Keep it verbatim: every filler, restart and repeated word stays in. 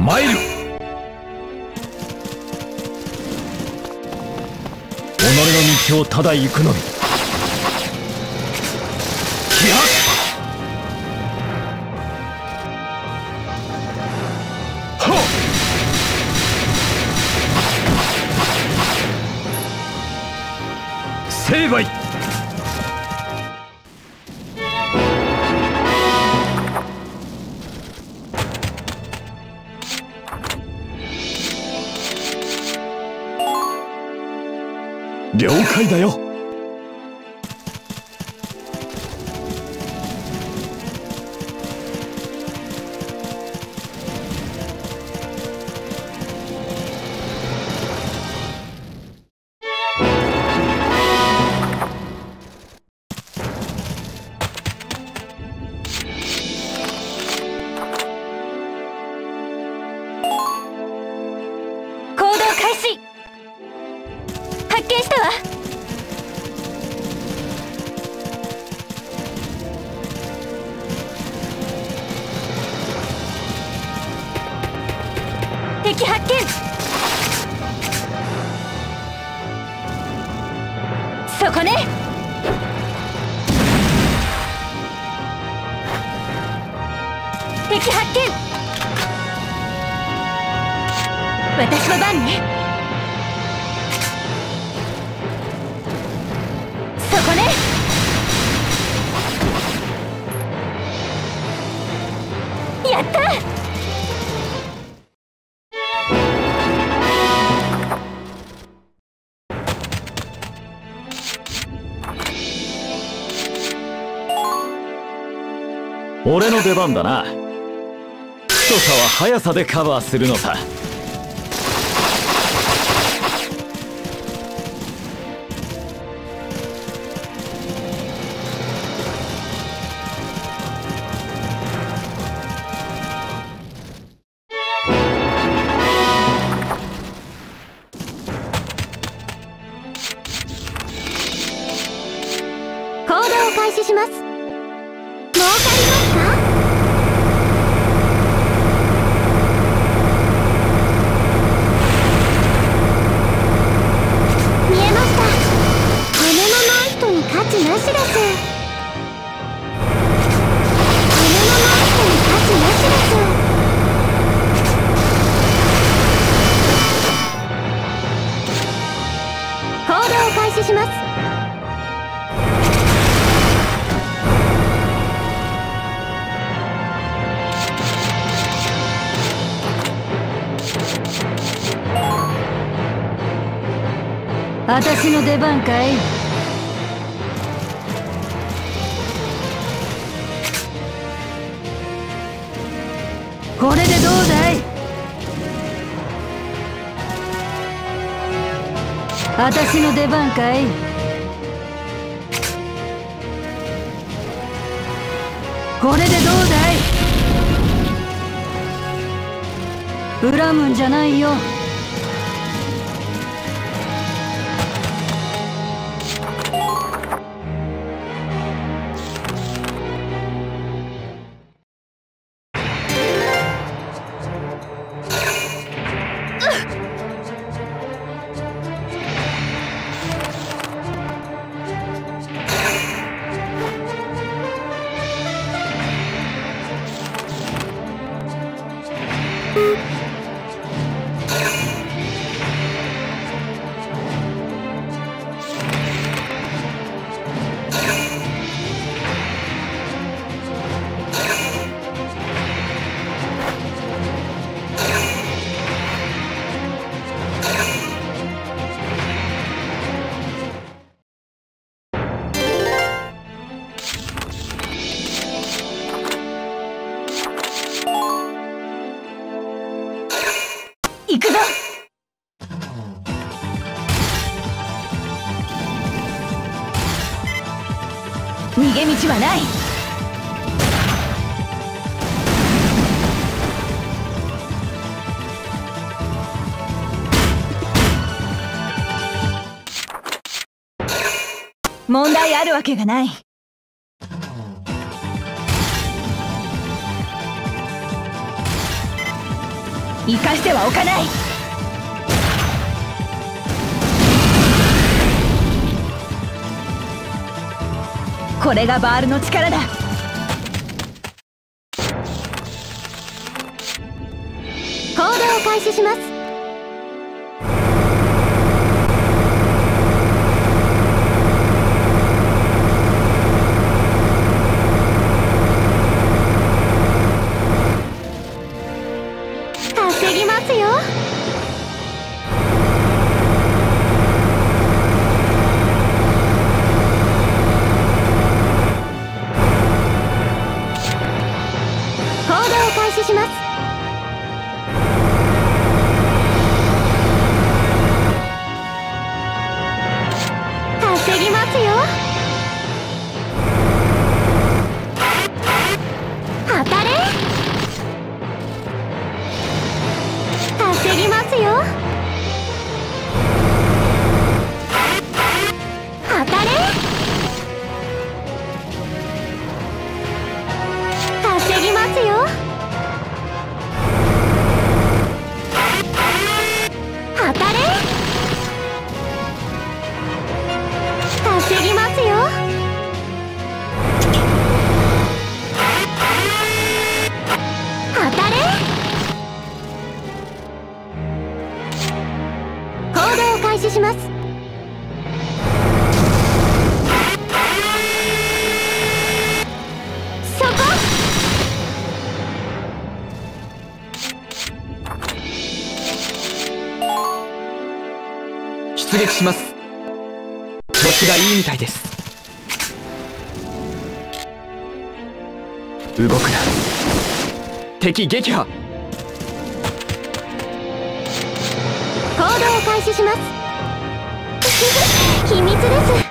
参る。己の道をただ行くのみ。気迫。はっ。成敗。了解だよ。 敵発見。そこね。敵発見。私の番ね。そこね。やった。 俺の出番だな。太さは速さでカバーするのさ。 行動を開始します。儲かりますか？見えました。金のない人に価値なしです。金のない人に価値なしです。行動を開始します。私の出番かい？これでどうだい？私の出番かい？これでどうだい？恨むんじゃないよ。行くぞ。逃げ道はない。問題あるわけがない。 生かしてはおかない。これがバールの力だ。 行動を開始します。稼ぎますよ。行動を開始します。稼ぎますよ。当たれ。稼ぎますよ。当たれ。稼ぎますよ。当たれ。稼ぎますよ。当たれ。行動を開始します。そこ。 出撃します。調子がいいみたいです。動くな。敵撃破。 行動を開始します。秘密です。